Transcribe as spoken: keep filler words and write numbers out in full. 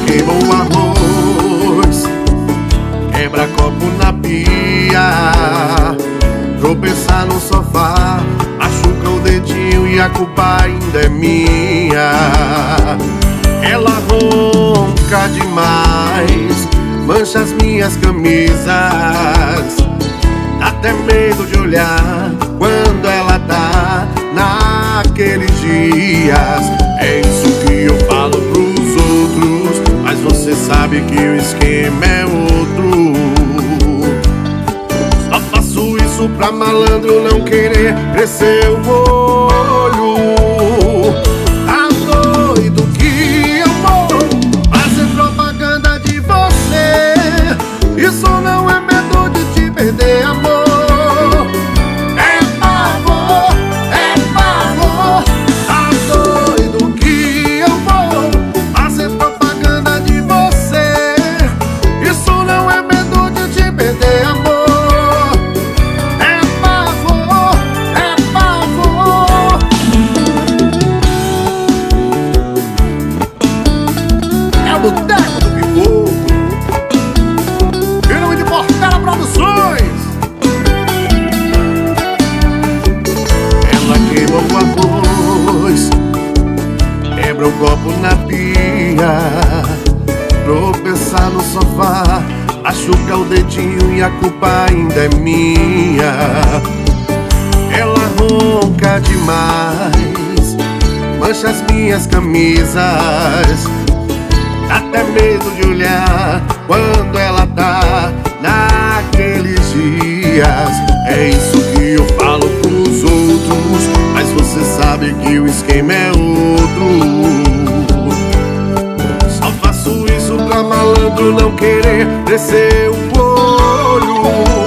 queima o arroz, quebra copo na pia, tropeçar no sofá, machuca o dedinho e a culpa ainda é minha. Ela ronca demais, mancha as minhas camisas, dá até medo de olhar quando ela tá naqueles dias. É isso que eu falo pros outros, mas você sabe que o esquema é outro. Só faço isso pra malandro não querer crescer o olho. Tá doido que eu vou fazer propaganda de você? Isso não é medo de te perder, amor. É pavor, é pavor. Tá doido que eu vou fazer propaganda de você? Isso não é medo de te perder, amor. É pavor, é pavor. É o Boteco do Pipoco, em nome de Portela Produções. Ela queima o arroz, quebra o copo na pia, tropeçar no sofá, machuca o dedinho e a culpa ainda é minha. Ela ronca demais, mancha as minhas camisas, dá até medo de olhar quando ela tá naqueles dias. É isso que eu falo pros outros, mas você sabe que o esquema é outro. Só faço isso pra malandro não querer crescer o olho.